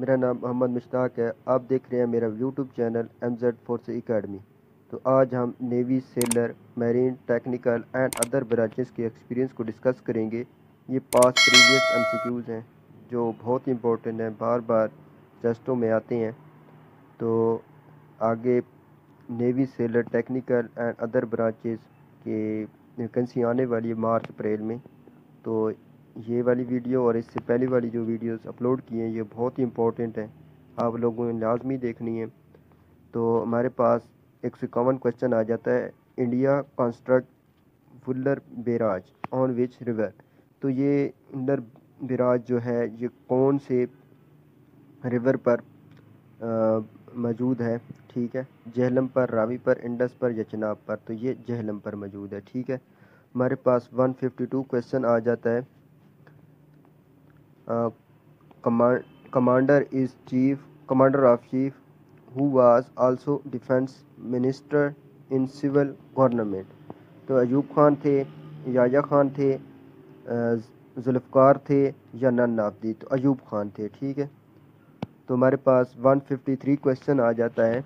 मेरा नाम मोहम्मद मुश्ताक है। आप देख रहे हैं मेरा YouTube channel MZ force academy. तो आज हम navy, sailor, marine, technical and other branches के एक्सपीरियंस को डिस्कस करेंगे। ये पास प्रीवियस MCQs हैं जो बहुत इंपॉर्टेंट हैं, बार बार टेस्टों में आते हैं। तो आगे navy, sailor, technical and other branches के वैकेंसी आने वाली है मार्च अप्रैल में। तो ये वाली वीडियो और इससे पहले वाली जो वीडियोस अपलोड की हैं ये बहुत ही इम्पोर्टेंट हैं, आप लोगों ने लाजमी देखनी है। तो हमारे पास 151 क्वेश्चन आ जाता है। India construct Wular barrage on which river. तो ये वुलर बैराज जो है ये कौन से रिवर पर मौजूद है, ठीक है। झेलम पर, रावी पर, इंडस पर या चिनाब पर। तो ये झेलम पर मौजूद है, ठीक है। हमारे पास 152 क्वेश्चन आ जाता है। Commander of chief who was also defence minister in civil government. तो अयूब खान थे, याया खान थे, जुल्फ़कार थे या नन ऑफ दी। तो अयूब खान थे, ठीक है। तो हमारे पास 153 क्वेश्चन आ जाता है।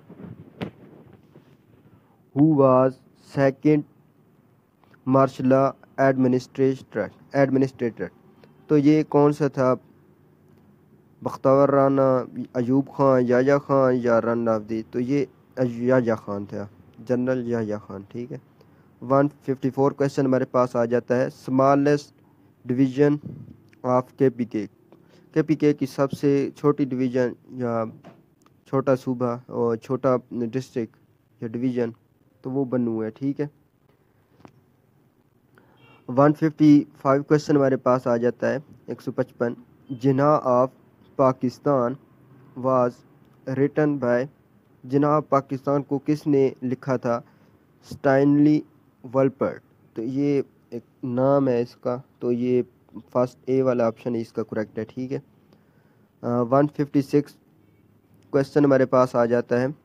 Who was second martial law administrator. तो ये कौन सा था, बख्तावर राना, अयूब खान, याया खान या रन ऑफ दी। तो ये याया खान था, जनरल याया खान, ठीक है। 154 क्वेश्चन हमारे पास आ जाता है। स्मॉलेस्ट डिवीज़न ऑफ KPK की सबसे छोटी डिवीज़न या छोटा सूबा और छोटा डिस्ट्रिक्ट या डिवीज़न, तो वो बन्नू है, ठीक है। 155 क्वेश्चन हमारे पास आ जाता है। 155 Jinnah of Pakistan was written by. Jinnah of Pakistan को किसने लिखा था, स्टाइनली वॉलपर्ट। तो ये एक नाम है इसका, तो ये फर्स्ट ए वाला ऑप्शन है इसका करेक्ट है, ठीक है। 156 क्वेश्चन हमारे पास आ जाता है।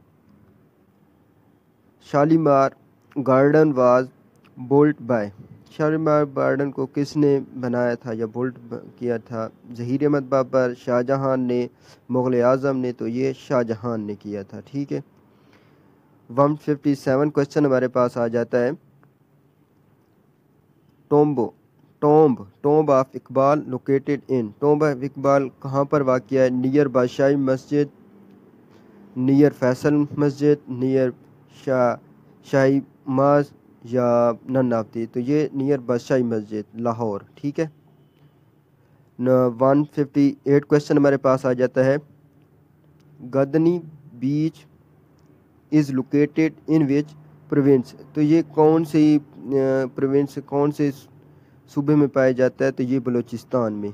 Shalimar garden was built by. Shalimar garden को किसने बनाया था या बोल्ट किया था, ज़हीर अहमद बाबर, शाहजहां ने, मुग़ल आज़म ने। तो ये शाहजहां ने किया था, ठीक है। 157 क्वेश्चन हमारे पास आ जाता है। Tomb of Iqbal located in. Tomb of Iqbal कहाँ पर वाक़या है, नियर बादशाही मस्जिद, नियर फैसल मस्जिद, नियर शाही माज या नन ऑफ दी। तो ये नियर बादशाही मस्जिद लाहौर, ठीक है। 158 क्वेश्चन हमारे पास आ जाता है। Gadani beach is located in which province. तो ये कौन सी प्रोविंस, कौन से सूबे में पाया जाता है, तो ये बलूचिस्तान में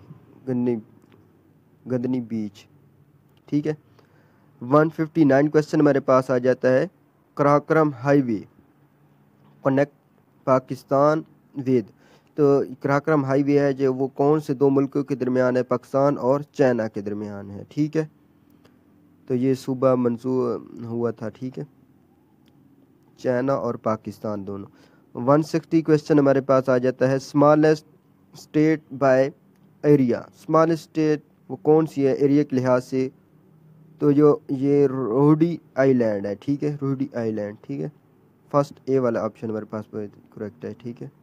गदनी बीच, ठीक है। 159 क्वेश्चन हमारे पास आ जाता है। Karakoram highway connect Pakistan with. तो कराक्रम हाईवे है जो वो कौन से दो मुल्कों के दरमियान है, पाकिस्तान और चाइना के दरमियान है, ठीक है। तो ये सूबा मंजूर हुआ था, ठीक है, चाइना और पाकिस्तान दोनों। 160 क्वेश्चन हमारे पास आ जाता है। Smallest state by area. Smallest state वो कौन सी है एरिया के लिहाज से, तो जो ये रोहडी आइलैंड है, ठीक है, रोहडी आइलैंड, ठीक है। फर्स्ट ए वाला ऑप्शन हमारे पास करेक्ट है, ठीक है।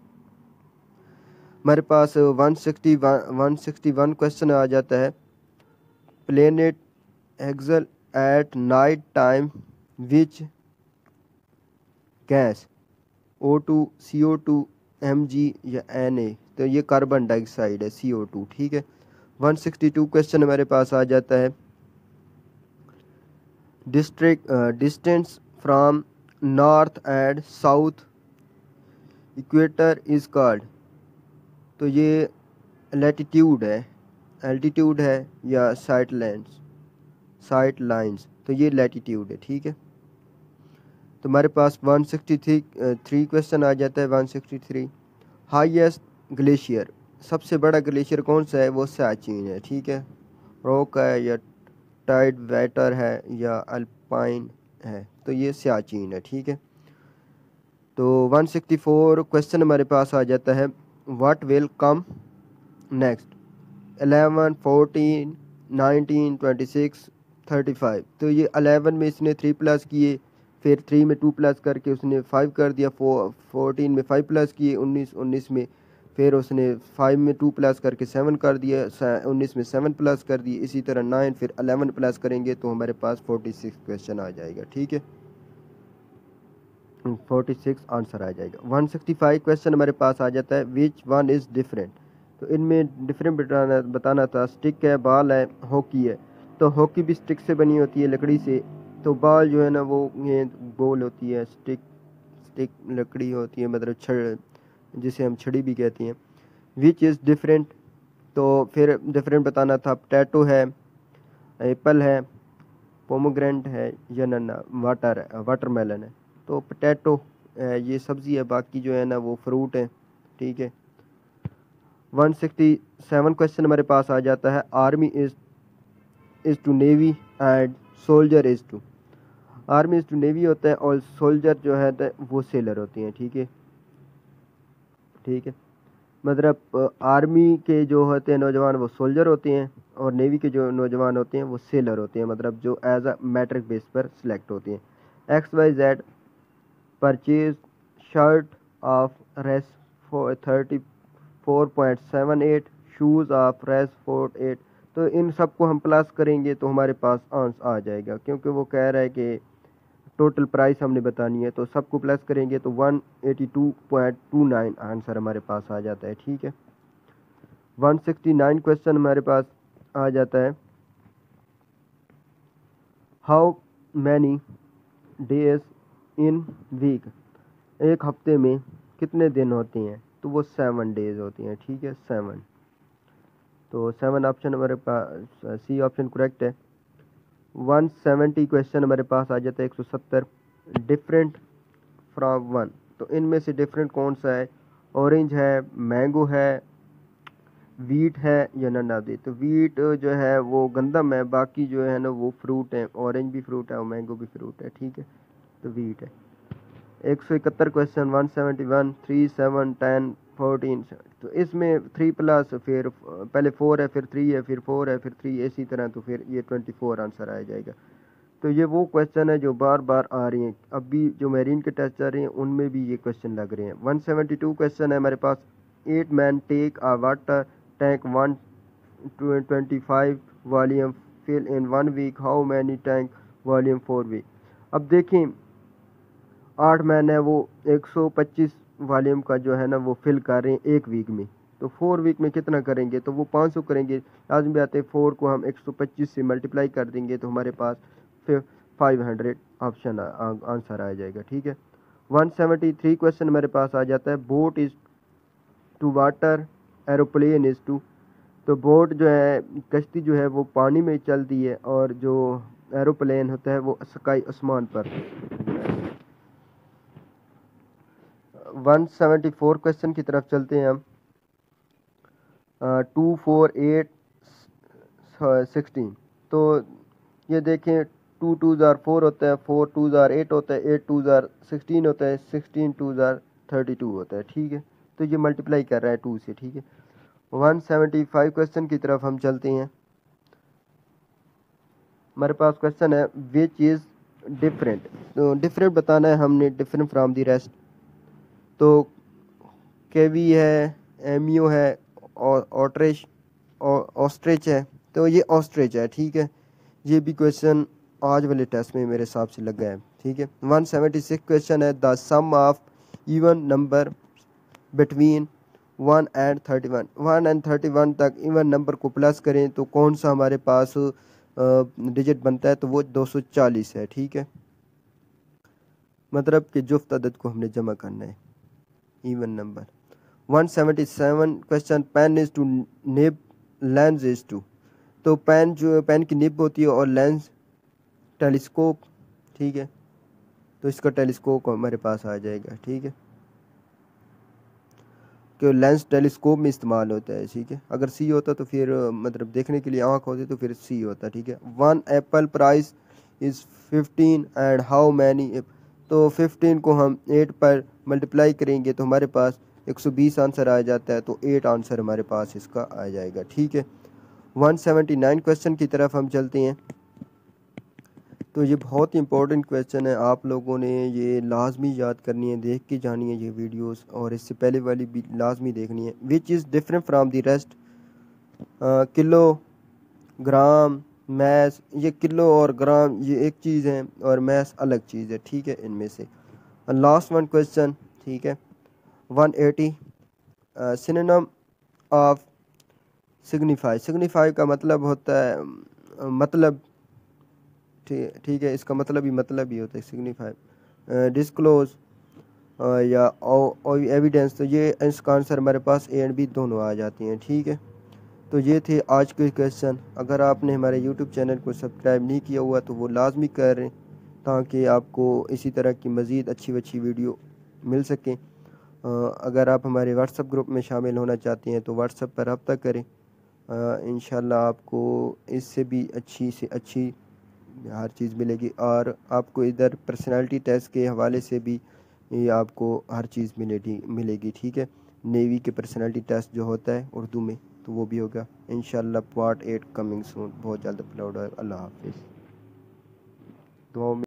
हमारे पास 161 क्वेश्चन आ जाता है। Planet exhale at night time which gas, O2, CO2, Mg या Na। तो ये कार्बन डाइऑक्साइड है, CO2, ठीक है। 162 क्वेश्चन हमारे पास आ जाता है। Distance from north and south equator is called. तो ये लैटिट्यूड है, एल्टीट्यूड है या साइट लाइन्स। तो ये लैटिट्यूड है, ठीक है। तो हमारे पास 163 क्वेश्चन आ जाता है। 163 हाईएस्ट ग्लेशियर, सबसे बड़ा ग्लेशियर कौन सा है, वो सियाचिन है, ठीक है। रॉक है या टाइड वेटर है या अल्पाइन है। तो ये सियाचिन है, ठीक है। तो 164 क्वेश्चन हमारे पास आ जाता है। What will come next, 11, 14 19, 26, 35। तो ये 11 में इसने 3 प्लस किए, फिर 3 में 2 प्लस करके उसने 5 कर दिया, 14 में 5 प्लस किए, 19 में फिर उसने 5 में 2 प्लस करके 7 कर दिया, 19 में 7 प्लस कर दिए, इसी तरह 9 फिर 11 प्लस करेंगे तो हमारे पास 46 क्वेश्चन आ जाएगा। ठीक है, 46 आंसर आ जाएगा। 165 क्वेश्चन हमारे पास आ जाता है, विच वन इज़ डिफरेंट। तो इनमें डिफरेंट बताना था। स्टिक है, बॉल है, हॉकी है। तो हॉकी भी स्टिक से बनी होती है, लकड़ी से। तो बॉल जो है ना वो ये गोल होती है, स्टिक लकड़ी होती है, मतलब छड़, जिसे हम छड़ी भी कहते हैं। विच इज़ डिफरेंट, तो फिर डिफरेंट बताना था। पोटैटो है, एप्पल है, पोमोग्रेनेट है, या नन्ना वाटरमेलन है। तो पोटैटो ये सब्ज़ी है, बाकी जो है ना वो फ्रूट है। ठीक है, 167 क्वेश्चन हमारे पास आ जाता है, army is to navy and soldier is to. Army is to navy होता है और सोल्जर जो है वो सेलर होती हैं। ठीक है, ठीक है, मतलब आर्मी के जो होते हैं नौजवान वो सोल्जर होते हैं, और नेवी के जो नौजवान होते हैं वो सेलर होते हैं, मतलब जो एज अ मैट्रिक बेस पर सिलेक्ट होते हैं। XYZ परचेज शर्ट ऑफ रेस 34.78, शूज़ ऑफ रेस 48। तो इन सबको हम प्लस करेंगे तो हमारे पास आंसर आ जाएगा, क्योंकि वो कह रहा है कि टोटल प्राइस हमने बतानी है, तो सबको प्लस करेंगे तो 182.29 आंसर हमारे पास आ जाता है। ठीक है, 169 क्वेश्चन हमारे पास आ जाता है, how many days in week. एक हफ्ते में कितने दिन होते हैं, तो वो 7 डेज होती हैं। ठीक है, 7। तो 7 ऑप्शन हमारे पास, सी ऑप्शन करेक्ट है। 170 क्वेश्चन हमारे पास आ जाता है, 170, डिफरेंट फ्रॉम वन। तो इनमें से डिफरेंट कौन सा है, ऑरेंज है, मैंगो है, वीट है, या नन्नादे। तो वीट जो है वो गंदम है, बाकी जो है ना वो फ्रूट है, ऑरेंज भी फ्रूट है और मैंगो भी फ्रूट है। ठीक है, तो वीट है। 171 क्वेश्चन, 171, 3, 7, 10, 14। तो इसमें 3 प्लस, फिर पहले 4 है, फिर 3 है, फिर 4 है, फिर 3, इसी तरह। तो फिर ये 24 आंसर आ जाएगा। तो ये वो क्वेश्चन है जो बार बार आ रही हैं, अभी जो मैरीन के टेस्ट चल रहे हैं उनमें भी ये क्वेश्चन लग रहे हैं। 172 क्वेश्चन है हमारे पास, 8 man take a water tank 125 volume fill in 1 week, how many tank volume 4 week. अब देखें, 8 मैन है, वो 125 वॉल्यूम का जो है ना वो फिल कर रहे हैं 1 वीक में। तो 4 वीक में कितना करेंगे, तो वो 500 करेंगे। लाजमी बात है, 4 को हम 125 से मल्टीप्लाई कर देंगे तो हमारे पास फिर 500 ऑप्शन आंसर आ जाएगा। ठीक है, 173 क्वेश्चन हमारे पास आ जाता है, boat is to water, aeroplane is to. तो बोट जो है, कश्ती जो है वो पानी में चलती है, और जो एरोप्लेन होता है वो स्काई, आसमान पर। 174 क्वेश्चन की तरफ चलते हैं हम। 2, 4, 8, 16। तो ये देखें, 2 2s are 4 होता है, 4 2s are 8 होता है, 8 2s are 16 होता है, 16 2s are 32 होता है। ठीक है, तो ये मल्टीप्लाई कर रहा है 2 से। ठीक है, 175 क्वेश्चन की तरफ हम चलते हैं। हमारे पास क्वेश्चन है, विच इज़ डिफरेंट। तो डिफरेंट बताना है हमने, डिफरेंट फ्रॉम द रेस्ट। तो केवी है, एमियो है, ऑस्ट्रिच ऑस्ट्रिच है। तो ये ऑस्ट्रिच है। ठीक है, ये भी क्वेश्चन आज वाले टेस्ट में मेरे हिसाब से लगा है। ठीक है, 176 क्वेश्चन है, the sum of even number between 1 and 31। 1 and 31 तक इवन नंबर को प्लस करें तो कौन सा हमारे पास डिजिट बनता है, तो वो 240 है। ठीक है, मतलब कि जुफ्त अदद को हमने जमा करना है, even number. 177 question, pen is to nib, lens is to. तो पेन जो पेन की निब होती है और लेंस टेलीस्कोप। ठीक है, तो इसका टेलीस्कोप हमारे पास आ जाएगा। ठीक है, कि लेंस टेलीस्कोप में इस्तेमाल होता है। ठीक है, अगर सी होता तो फिर मतलब देखने के लिए आँख होती तो फिर सी होता। ठीक है, 1 apple price is 15 and how many. तो 15 को हम 8 पर मल्टीप्लाई करेंगे तो हमारे पास 120 आंसर आ जाता है। तो 8 आंसर हमारे पास इसका आ जाएगा। ठीक है, 179 क्वेश्चन की तरफ हम चलते हैं। तो ये बहुत ही इंपॉर्टेंट क्वेश्चन है, आप लोगों ने ये लाजमी याद करनी है, देख के जानी है ये वीडियोस, और इससे पहले वाली भी लाजमी देखनी है। Which is different from the rest, kilo, gram, mass. ये किलो और ग्राम ये एक चीज़ है और मैस अलग चीज़ है, ठीक है, इनमें से। लास्ट वन क्वेश्चन, ठीक है, 180 सिनोनिम ऑफ सिग्निफाई। सिग्निफाई का मतलब होता है मतलब, ठीक है, इसका मतलब ही होता है सिग्निफाई। डिस्क्लोज या एविडेंस। तो ये इसका आंसर हमारे पास ए एंड बी दोनों आ जाती हैं, ठीक है। तो ये थे आज के क्वेश्चन। अगर आपने हमारे यूट्यूब चैनल को सब्सक्राइब नहीं किया हुआ तो वो लाजमी करें, ताकि आपको इसी तरह की मज़ीद अच्छी वीडियो मिल सकें। अगर आप हमारे व्हाट्सएप ग्रुप में शामिल होना चाहते हैं तो व्हाट्सएप पर रब्ता करें। इंशाल्लाह आपको इससे भी अच्छी से अच्छी हर चीज़ मिलेगी, और आपको इधर पर्सनालिटी टेस्ट के हवाले से भी ये आपको हर चीज़ मिलेगी, ठीक है। नेवी के पर्सनालिटी टेस्ट जो होता है उर्दू में, तो वो भी होगा इंशाल्लाह। पार्ट 8 कमिंग सून, बहुत जल्द अपलोड होगा। अल्लाह हाफिज़। दुआ में